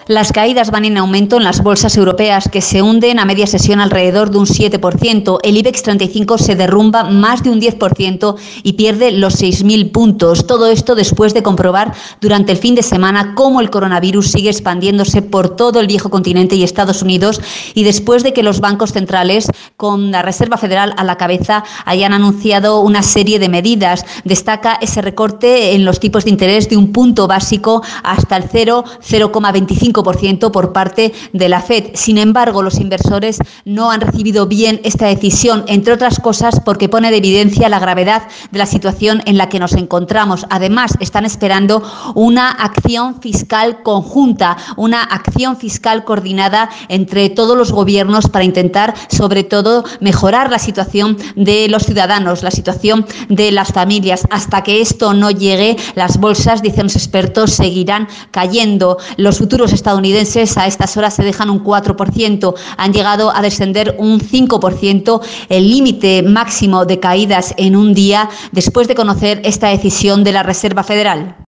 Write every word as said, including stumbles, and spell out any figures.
Las caídas van en aumento en las bolsas europeas, que se hunden a media sesión alrededor de un siete por ciento. El IBEX treinta y cinco se derrumba más de un diez por ciento y pierde los seis mil puntos. Todo esto después de comprobar durante el fin de semana cómo el coronavirus sigue expandiéndose por todo el viejo continente y Estados Unidos, y después de que los bancos centrales, con la Reserva Federal a la cabeza, hayan anunciado una serie de medidas. Destaca ese recorte en los tipos de interés de un punto básico hasta el cero coma veinticinco por ciento por parte de la Fed. Sin embargo, los inversores no han recibido bien esta decisión, entre otras cosas porque pone de evidencia la gravedad de la situación en la que nos encontramos. Además, están esperando una acción fiscal conjunta, una acción fiscal coordinada entre todos los gobiernos para intentar, sobre todo, mejorar la situación de los ciudadanos, la situación de las familias. Hasta que esto no llegue, las bolsas, dicen los expertos, seguirán cayendo. Los futuros estadounidenses a estas horas se dejan un cuatro por ciento, han llegado a descender un cinco por ciento, el límite máximo de caídas en un día, después de conocer esta decisión de la Reserva Federal.